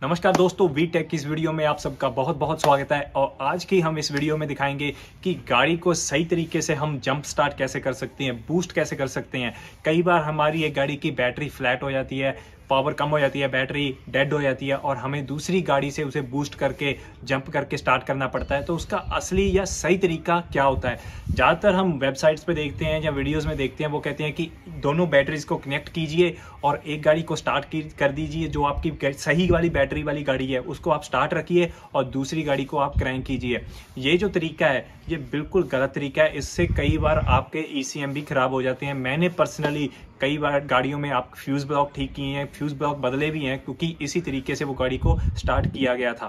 नमस्कार दोस्तों, we take की इस वीडियो में आप सबका बहुत बहुत स्वागत है। और आज की हम इस वीडियो में दिखाएंगे कि गाड़ी को सही तरीके से हम जंप स्टार्ट कैसे कर सकते हैं, बूस्ट कैसे कर सकते हैं। कई बार हमारी एक गाड़ी की बैटरी फ्लैट हो जाती है, पावर कम हो जाती है, बैटरी डेड हो जाती है और हमें दूसरी गाड़ी से उसे बूस्ट करके जंप करके स्टार्ट करना पड़ता है। तो उसका असली या सही तरीका क्या होता है? ज़्यादातर हम वेबसाइट्स पे देखते हैं या वीडियोस में देखते हैं, वो कहते हैं कि दोनों बैटरीज को कनेक्ट कीजिए और एक गाड़ी को स्टार्ट कर दीजिए। जो आपकी सही वाली बैटरी वाली गाड़ी है उसको आप स्टार्ट रखिए और दूसरी गाड़ी को आप क्रैंक कीजिए। ये जो तरीका है ये बिल्कुल गलत तरीका है। इससे कई बार आपके ECM भी खराब हो जाते हैं। मैंने पर्सनली कई बार गाड़ियों में आप फ्यूज़ ब्लॉक ठीक किए हैं, फ्यूज़ ब्लॉक बदले भी हैं, क्योंकि इसी तरीके से वो गाड़ी को स्टार्ट किया गया था।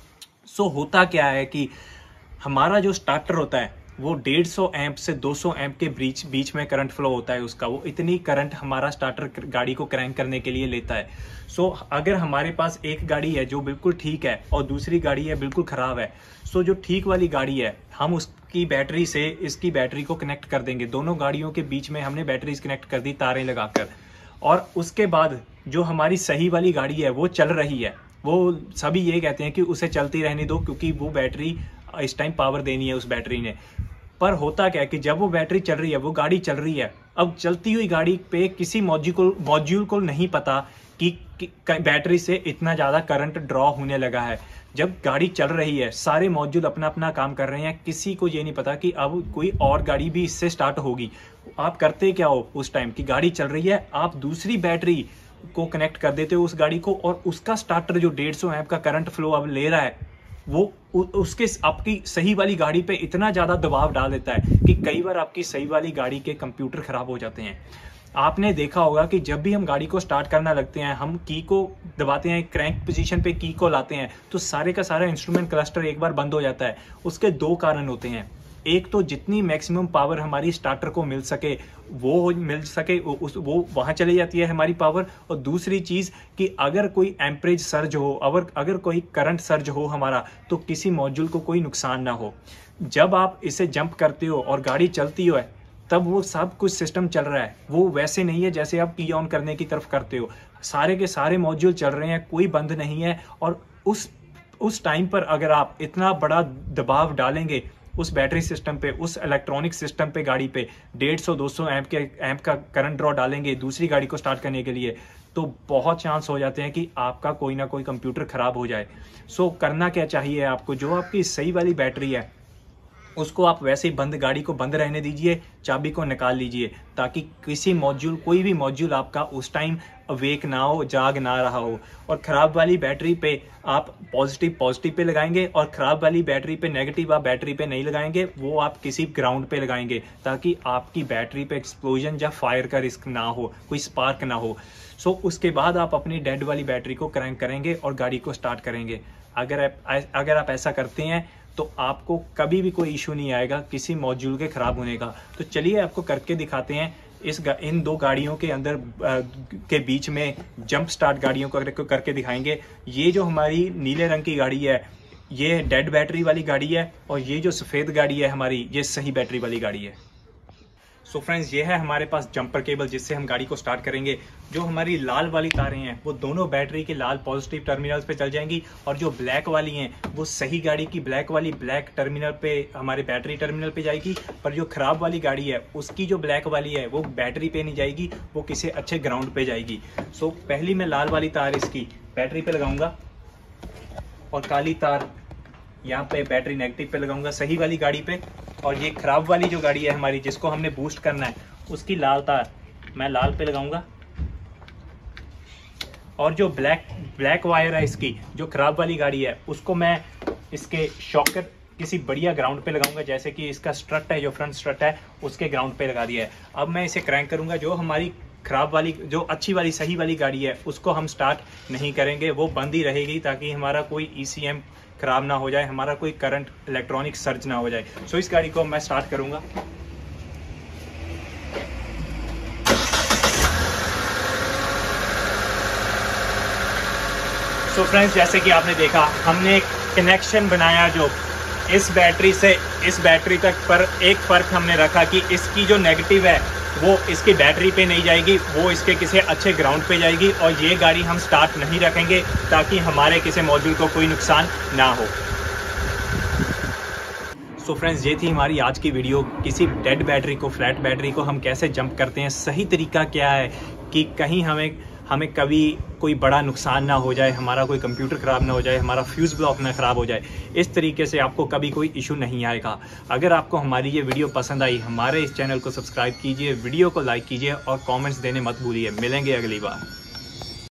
सो होता क्या है कि हमारा जो स्टार्टर होता है वो 150 एम्प से 200 एम्प के बीच में करंट फ्लो होता है उसका। वो इतनी करंट हमारा स्टार्टर गाड़ी को क्रैंक करने के लिए लेता है। सो अगर हमारे पास एक गाड़ी है जो बिल्कुल ठीक है और दूसरी गाड़ी है बिल्कुल ख़राब है, सो जो ठीक वाली गाड़ी है हम उसकी बैटरी से इसकी बैटरी को कनेक्ट कर देंगे। दोनों गाड़ियों के बीच में हमने बैटरीज कनेक्ट कर दी तारें लगाकर, और उसके बाद जो हमारी सही वाली गाड़ी है वो चल रही है। वो सभी ये कहते हैं कि उसे चलती रहने दो क्योंकि वो बैटरी इस टाइम पावर देनी है उस बैटरी ने। पर होता क्या है कि जब वो बैटरी चल रही है, वो गाड़ी चल रही है, अब चलती हुई गाड़ी पे किसी मॉड्यूल को नहीं पता कि बैटरी से इतना ज़्यादा करंट ड्रॉ होने लगा है। जब गाड़ी चल रही है सारे मॉड्यूल अपना अपना काम कर रहे हैं, किसी को ये नहीं पता कि अब कोई और गाड़ी भी इससे स्टार्ट होगी। आप करते क्या हो उस टाइम की गाड़ी चल रही है, आप दूसरी बैटरी को कनेक्ट कर देते हो उस गाड़ी को, और उसका स्टार्टर जो 150 एम्प का करंट फ्लो अब ले रहा है वो उसके आपकी सही वाली गाड़ी पे इतना ज़्यादा दबाव डाल देता है कि कई बार आपकी सही वाली गाड़ी के कंप्यूटर ख़राब हो जाते हैं। आपने देखा होगा कि जब भी हम गाड़ी को स्टार्ट करना लगते हैं, हम की को दबाते हैं, क्रैंक पोजीशन पे की को लाते हैं, तो सारे का सारा इंस्ट्रूमेंट क्लस्टर एक बार बंद हो जाता है। उसके दो कारण होते हैं। एक तो जितनी मैक्सिमम पावर हमारी स्टार्टर को मिल सके वो वहाँ चली जाती है हमारी पावर। और दूसरी चीज़ कि अगर कोई एम्परेज सर्ज हो, अगर कोई करंट सर्ज हो हमारा, तो किसी मॉड्यूल को कोई नुकसान ना हो। जब आप इसे जंप करते हो और गाड़ी चलती हो तब वो सब कुछ सिस्टम चल रहा है। वो वैसे नहीं है जैसे आप की ऑन करने की तरफ करते हो। सारे के सारे मॉड्यूल चल रहे हैं, कोई बंद नहीं है। और उस टाइम पर अगर आप इतना बड़ा दबाव डालेंगे उस बैटरी सिस्टम पे, उस इलेक्ट्रॉनिक सिस्टम पे, गाड़ी पे 150-200 एम्प का करंट ड्रॉ डालेंगे दूसरी गाड़ी को स्टार्ट करने के लिए, तो बहुत चांस हो जाते हैं कि आपका कोई ना कोई कंप्यूटर खराब हो जाए। सो करना क्या चाहिए आपको, जो आपकी सही वाली बैटरी है उसको आप वैसे ही गाड़ी को बंद रहने दीजिए, चाबी को निकाल लीजिए, ताकि कोई भी मॉड्यूल आपका उस टाइम अवेक ना हो, जाग ना रहा हो। और ख़राब वाली बैटरी पे आप पॉजिटिव पे लगाएंगे और ख़राब वाली बैटरी पे नेगेटिव आप बैटरी पे नहीं लगाएंगे, वो आप किसी ग्राउंड पे लगाएंगे, ताकि आपकी बैटरी पे एक्सप्लोजन या फायर का रिस्क ना हो, कोई स्पार्क ना हो। सो उसके बाद आप अपनी डेड वाली बैटरी को क्रैंक करेंगे और गाड़ी को स्टार्ट करेंगे। अगर आप ऐसा करते हैं तो आपको कभी भी कोई इशू नहीं आएगा किसी मॉड्यूल के ख़राब होने का। तो चलिए आपको करके दिखाते हैं। इन दो गाड़ियों के अंदर के बीच में जंप स्टार्ट गाड़ियों को करके दिखाएंगे। ये जो हमारी नीले रंग की गाड़ी है ये डेड बैटरी वाली गाड़ी है, और ये जो सफ़ेद गाड़ी है हमारी ये सही बैटरी वाली गाड़ी है। सो फ्रेंड्स, ये है हमारे पास जंपर केबल जिससे हम गाड़ी को स्टार्ट करेंगे। जो हमारी लाल वाली तारें हैं वो दोनों बैटरी के लाल पॉजिटिव टर्मिनल्स पे चल जाएंगी, और जो ब्लैक वाली हैं वो सही गाड़ी की ब्लैक टर्मिनल पे, हमारे बैटरी टर्मिनल पे जाएगी। पर जो ख़राब वाली गाड़ी है उसकी जो ब्लैक वाली है वो बैटरी पे नहीं जाएगी, वो किसी अच्छे ग्राउंड पे जाएगी। सो पहली मैं लाल वाली तार इसकी बैटरी पे लगाऊंगा और काली तार यहाँ पे बैटरी नेगेटिव पे लगाऊंगा सही वाली गाड़ी पे। और ये खराब वाली जो गाड़ी है हमारी जिसको हमने बूस्ट करना है उसकी लाल तार मैं लाल पे लगाऊंगा, और जो ब्लैक वायर है इसकी जो खराब वाली गाड़ी है उसको मैं इसके शॉकर किसी बढ़िया ग्राउंड पे लगाऊंगा, जैसे कि इसका स्ट्रट है, जो फ्रंट स्ट्रट है उसके ग्राउंड पे लगा दिया है। अब मैं इसे क्रैंक करूंगा। जो हमारी खराब वाली, जो अच्छी वाली सही वाली गाड़ी है उसको हम स्टार्ट नहीं करेंगे, वो बंद ही रहेगी, ताकि हमारा कोई ECM खराब ना हो जाए, हमारा कोई करंट इलेक्ट्रॉनिक सर्ज ना हो जाए। सो इस गाड़ी को मैं स्टार्ट करूंगा। सो फ्रेंड्स, जैसे कि आपने देखा हमने एक कनेक्शन बनाया जो इस बैटरी से इस बैटरी तक, पर एक फ़र्क हमने रखा कि इसकी जो नेगेटिव है वो इसकी बैटरी पे नहीं जाएगी, वो इसके किसी अच्छे ग्राउंड पे जाएगी और ये गाड़ी हम स्टार्ट नहीं रखेंगे ताकि हमारे किसी मॉड्यूल को कोई नुकसान ना हो। सो फ्रेंड्स, ये थी हमारी आज की वीडियो। किसी डेड बैटरी को, फ्लैट बैटरी को हम कैसे जंप करते हैं, सही तरीका क्या है कि कहीं हमें कभी कोई बड़ा नुकसान ना हो जाए, हमारा कोई कंप्यूटर ख़राब ना हो जाए, हमारा फ्यूज़ ब्लॉक ना ख़राब हो जाए। इस तरीके से आपको कभी कोई इशू नहीं आएगा। अगर आपको हमारी ये वीडियो पसंद आई, हमारे इस चैनल को सब्सक्राइब कीजिए, वीडियो को लाइक कीजिए और कमेंट्स देने मत भूलिए। मिलेंगे अगली बार।